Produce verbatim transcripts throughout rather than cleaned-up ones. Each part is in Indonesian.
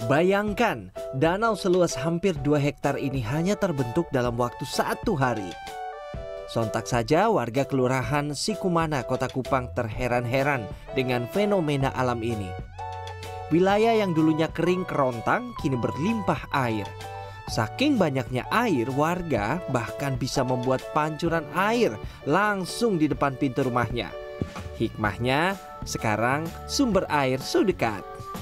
Bayangkan, danau seluas hampir dua hektar ini hanya terbentuk dalam waktu satu hari. Sontak saja warga Kelurahan Sikumana, Kota Kupang terheran-heran dengan fenomena alam ini. Wilayah yang dulunya kering kerontang kini berlimpah air. Saking banyaknya air, warga bahkan bisa membuat pancuran air langsung di depan pintu rumahnya. Hikmahnya, sekarang sumber air sudah dekat.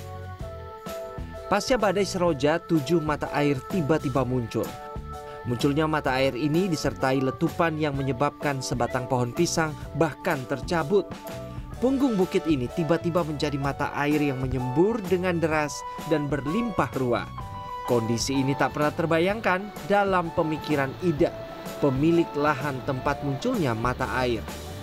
Pasca badai Seroja, tujuh mata air tiba-tiba muncul. Munculnya mata air ini disertai letupan yang menyebabkan sebatang pohon pisang bahkan tercabut. Punggung bukit ini tiba-tiba menjadi mata air yang menyembur dengan deras dan berlimpah ruah. Kondisi ini tak pernah terbayangkan dalam pemikiran Ida, pemilik lahan tempat munculnya mata air.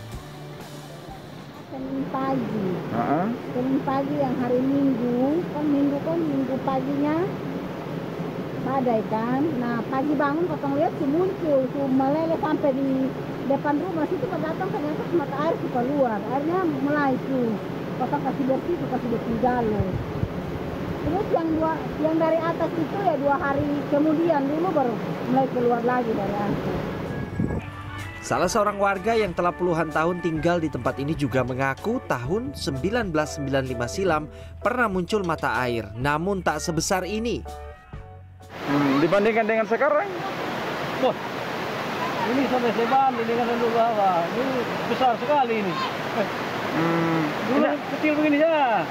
Senin pagi, Uh-huh. Senin pagi yang hari Minggu, kan Minggu kan Minggu paginya badai kan. Nah pagi bangun potong lihat si muncul, si meleleh sampai di depan rumah situ, pas datang ternyata mata air suka keluar, airnya mulai tuh, potong kasih bersih, tuh kasih bersih galon. Terus yang dua, yang dari atas itu ya dua hari kemudian dulu baru mulai keluar lagi dari atas. Salah seorang warga yang telah puluhan tahun tinggal di tempat ini juga mengaku tahun seribu sembilan ratus sembilan puluh lima silam pernah muncul mata air, namun tak sebesar ini. Hmm, dibandingkan dengan sekarang? Wah, ini sampai sebanding dengan dulu bawah. Ini besar sekali ini. Hmm, Dulu ini- kecil begini ya.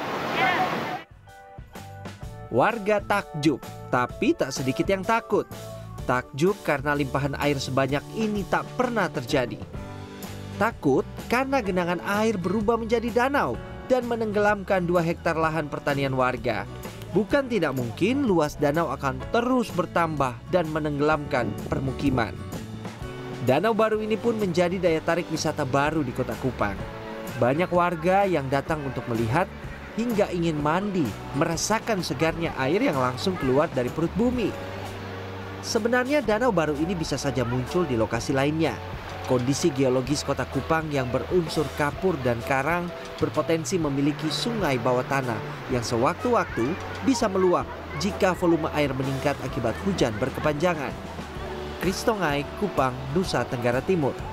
Warga takjub, tapi tak sedikit yang takut. Takjub karena limpahan air sebanyak ini tak pernah terjadi. Takut karena genangan air berubah menjadi danau dan menenggelamkan dua hektar lahan pertanian warga. Bukan tidak mungkin luas danau akan terus bertambah dan menenggelamkan permukiman. Danau baru ini pun menjadi daya tarik wisata baru di Kota Kupang. Banyak warga yang datang untuk melihat hingga ingin mandi, merasakan segarnya air yang langsung keluar dari perut bumi. Sebenarnya danau baru ini bisa saja muncul di lokasi lainnya. Kondisi geologis Kota Kupang yang berunsur kapur dan karang berpotensi memiliki sungai bawah tanah yang sewaktu-waktu bisa meluap jika volume air meningkat akibat hujan berkepanjangan. Kristongai, Kupang, Nusa Tenggara Timur.